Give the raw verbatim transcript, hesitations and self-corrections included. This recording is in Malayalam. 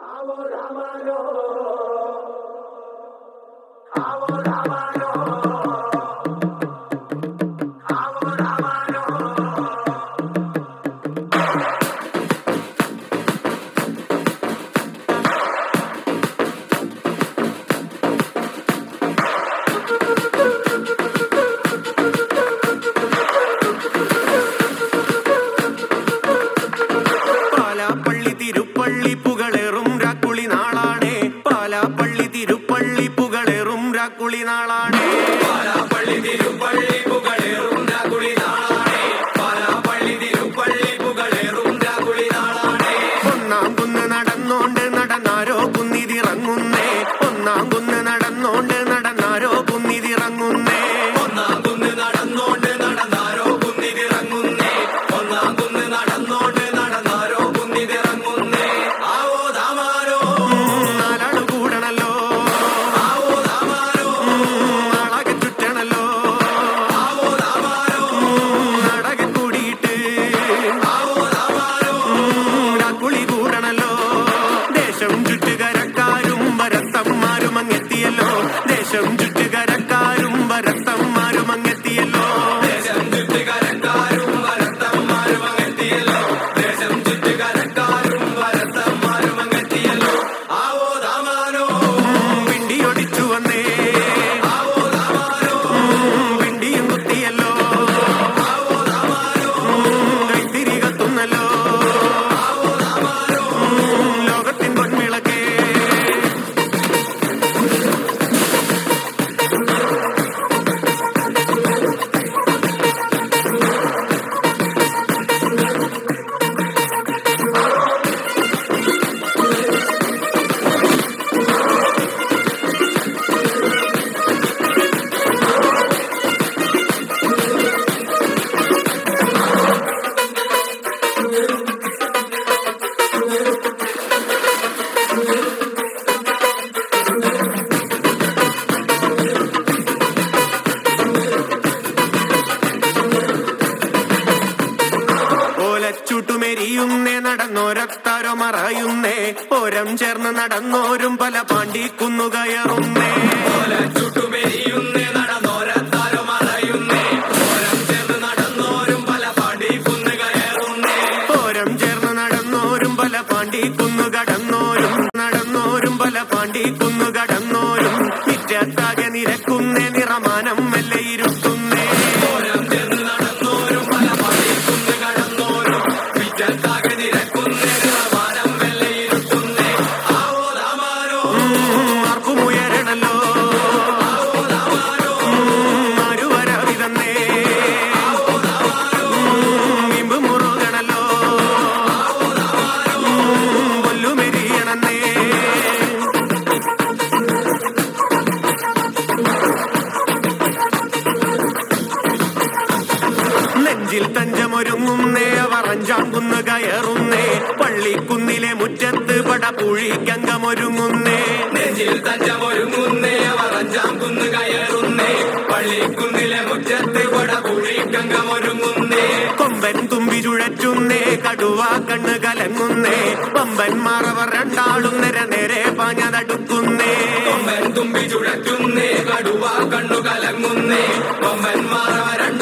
ചുട്ടുമെരിയുന്നേ നടന്നോരത്താരോ മറയുന്നേ ഓരം ചേർന്ന് നടന്നോരും പല പാണ്ടിക്കുന്നു കയറുന്നേ ചുട്ടുമെരിയുന്നേ നടന്നോരത്താരോ മറയുന്നേ ഓരം ചേർന്ന് നടന്നോരും പല പാണ്ടിക്കുന്നു കയറുന്നേ ഓരം ചേർന്ന് നടന്നോരും പല പാണ്ടിക്കുന്നു കടന്നോരും നടന്നോരും പല പാണ്ടിക്കുന്നു കടന്നോരും നിത്യത്താകെ നിരക്കുന്നേ നിറമാനം മെല്ലെ ഇരുത്തുന്നേ ഓരം ചേർന്ന് നടന്നോരും പല പാണ്ടിക്കുന്നു കടന്നോരും നിത്യത്താകെ നിരക്കുന്നേ നിറമാനം മെല്ലെ ഇരുത്തുന്നേ ആവോ ദാമാരോ ആർക്കും ഉയരണല്ലോ ആവോ ദാമാരോ ആരുവരവിതന്നേ ആവോ ദാമാരോ ഇമ്പ് മുറുകണല്ലോ ആവോ ദാമാരോ കൊല്ലുമെരിയണന്നേ നെഞ്ചിൽ തഞ്ചമൊരുങ്ങുന്നേ അവർ അഞ്ചാം കുന്ന് കയറുന്നേ പള്ളിക്കുന്നിലെ മുറ്റത്ത് പടപുഴിക്കങ്കമൊരുങ്ങുന്നേ നെഞ്ചിൽ തഞ്ചമൊരുങ്ങുന്നേ അവർ അഞ്ചാം കുന്ന് കയറുന്നേ പള്ളിക്കുന്നിലെ മുറ്റത്ത് പടപുഴിക്കങ്കമൊരുങ്ങുന്നേ കൊമ്പൻ തുമ്പി ചുഴറ്റുന്നേ കടുവ കണ്ണ് കലങ്ങുന്നേ പമ്പന്മാർ അവർ രണ്ടാളും നേരെ നേരെ പാഞ്ഞതടുക്കുന്നേ കൊമ്പൻ തുമ്പി ചുഴറ്റുന്നേ കടുവ കണ്ണു കലങ്ങുന്നേ പമ്പന്മാർ അവർ